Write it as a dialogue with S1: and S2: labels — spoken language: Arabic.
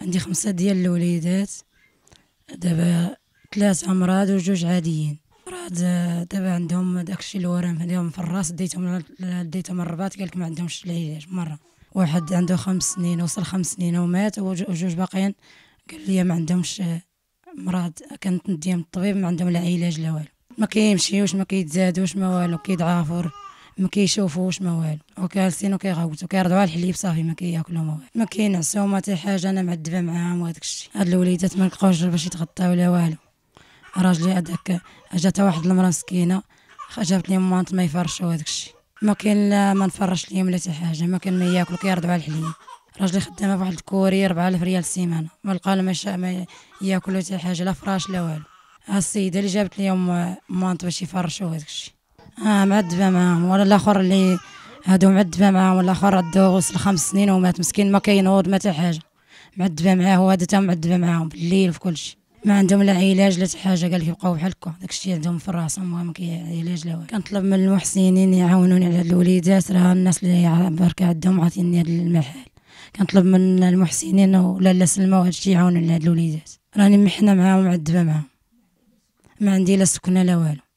S1: عندي 5 ديال الوليدات، دابا 3 امراض وجوج عاديين. مراد دابا عندهم داكشي الورم ديالهم في الراس، ديتهم الرباط، قالك ما عندهمش العلاج مره. واحد عنده 5 سنين، وصل 5 سنين ومات، وجوج باقيين قال لي ما عندهمش مرض. كنت نديهم الطبيب ما عندهم لا علاج لا والو، ما كيمشيوش ما كيتزادوش ما والو، كيضعفوا ما كيشوفوش ما والو، وكالسين وكيغوتوا كيرضعوا على الحليب صافي ما كياكلوا ما والو، ما كينعسوا ما حتى حاجه. انا معذبه معاهم وهذاك الشيء. هاد الوليدات ما لقاوش باش يتغطاو ولا والو. راجلي هذاك جات واحد المراه مسكينه جابت لي مانط ما يفرشوا هذاك الشيء، ما كاين لا ما نفرش ليهم لا حتى حاجه، ما كان ما ياكلوا كيرضعوا على الحليب. راجلي خدامه فواحد الكوري 4000 ريال السيمانه، ما لقى ما ياكلوا حتى حاجه، لا فراش لا والو. ها السيده اللي جابت لهم مانط باش يفرشوا هذاك الشيء. معذبه معاهم. ولا الاخر اللي هادو معذبه معاهم، والاخر عنده وصل 5 سنين ومات مسكين، ما كينوض ما حتى حاجه. معذبه معاه، وهذا تا معذبه معاهم بالليل في كل شيء. ما عندهم لا علاج لا حتى حاجه، قال لك يبقاو بحال هكا. داكشي عندهم في راسهم ما علاج لا والو. كنطلب من المحسنين يعاونوني على هاد الوليدات، راه الناس اللي برك عندهم عاطيني هاد المحل. كنطلب من المحسنين ولا سلمى وهاد الشيء يعاونوا على هاد الوليدات، راني محنه معاهم معذبه معاهم، ما عندي لا سكنه لا والو.